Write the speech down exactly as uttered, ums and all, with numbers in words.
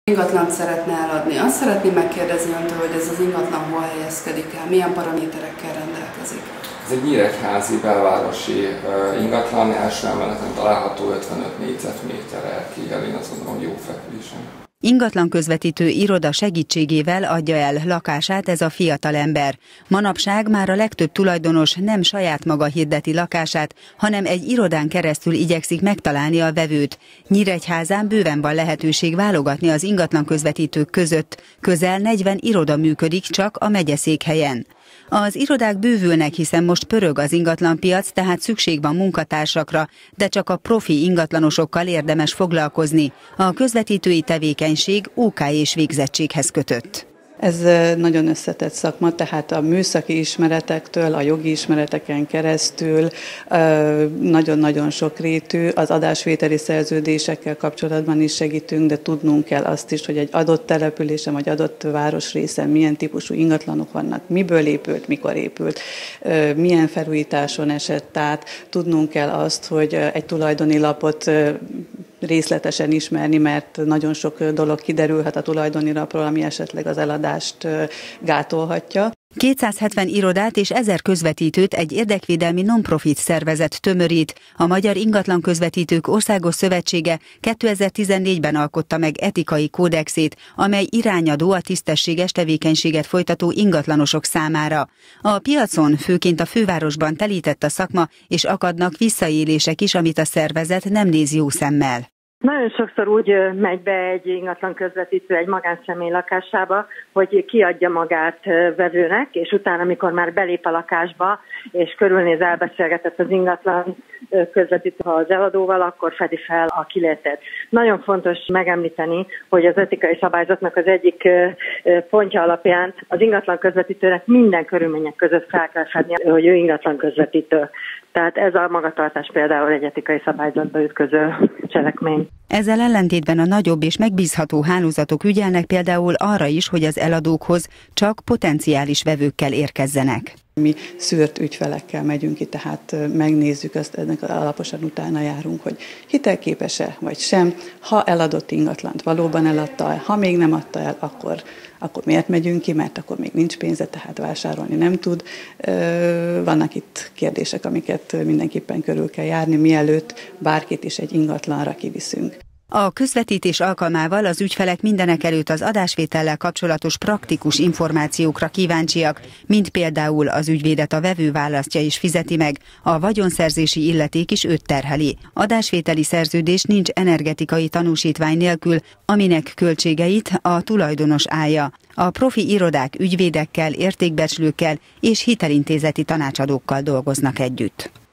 Ingatlant szeretne eladni. Azt szeretném megkérdezni öntől, hogy ez az ingatlan hol helyezkedik el, milyen paraméterekkel rendelkezik. Ez egy nyíregyházi belvárosi uh, ingatlan, első emeleten található ötvenöt négyzetméter erkéllyel, én azt gondolom, jó fekvésen. Ingatlan közvetítő iroda segítségével adja el lakását ez a fiatalember. Manapság már a legtöbb tulajdonos nem saját maga hirdeti lakását, hanem egy irodán keresztül igyekszik megtalálni a vevőt. Nyíregyházán bőven van lehetőség válogatni az ingatlan közvetítők között. Közel negyven iroda működik csak a megyeszékhelyen. Az irodák bővülnek, hiszen most pörög az ingatlanpiac, tehát szükség van munkatársakra, de csak a profi ingatlanosokkal érdemes foglalkozni. A közvetítői tevékenység ó ká és végzettséghez kötött. Ez nagyon összetett szakma, tehát a műszaki ismeretektől, a jogi ismereteken keresztül nagyon-nagyon sokrétű, az adásvételi szerződésekkel kapcsolatban is segítünk, de tudnunk kell azt is, hogy egy adott településen vagy adott városrészen milyen típusú ingatlanok vannak, miből épült, mikor épült, milyen felújításon esett át. Tudnunk kell azt, hogy egy tulajdoni lapot részletesen ismerni, mert nagyon sok dolog kiderülhet a tulajdoni lapról, ami esetleg az eladást gátolhatja. kétszázhetven irodát és ezer közvetítőt egy érdekvédelmi non-profit szervezet tömörít. A Magyar Ingatlan Közvetítők Országos Szövetsége kétezer-tizennégyben alkotta meg etikai kódexét, amely irányadó a tisztességes tevékenységet folytató ingatlanosok számára. A piacon, főként a fővárosban telített a szakma, és akadnak visszaélések is, amit a szervezet nem néz jó szemmel. Nagyon sokszor úgy megy be egy ingatlan közvetítő egy magánszemély lakásába, hogy kiadja magát vevőnek, és utána, amikor már belép a lakásba, és körülnéz, elbeszélgetett az ingatlan közvetítő az eladóval, akkor fedi fel a kilétet. Nagyon fontos megemlíteni, hogy az etikai szabályzatnak az egyik pontja alapján az ingatlan közvetítőnek minden körülmények között fel kell fedni, hogy ő ingatlan közvetítő. Tehát ez a magatartás például egy etikai szabályzatba ütköző cselekmény. Ezzel ellentétben a nagyobb és megbízható hálózatok ügyelnek például arra is, hogy az eladókhoz csak potenciális vevőkkel érkezzenek. Mi szűrt ügyfelekkel megyünk ki, tehát megnézzük azt, ennek alaposan utána járunk, hogy hitelképes-e vagy sem. Ha eladott ingatlant valóban eladta, ha még nem adta el, akkor, akkor miért megyünk ki, mert akkor még nincs pénze, tehát vásárolni nem tud. Vannak itt kérdések, amiket mindenképpen körül kell járni, mielőtt bárkit is egy ingatlanra kiviszünk. A közvetítés alkalmával az ügyfelek mindenekelőtt az adásvétellel kapcsolatos praktikus információkra kíváncsiak, mint például az ügyvédet a vevő választja és fizeti meg, a vagyonszerzési illeték is őt terheli. Adásvételi szerződés nincs energetikai tanúsítvány nélkül, aminek költségeit a tulajdonos állja. A profi irodák ügyvédekkel, értékbecslőkkel és hitelintézeti tanácsadókkal dolgoznak együtt.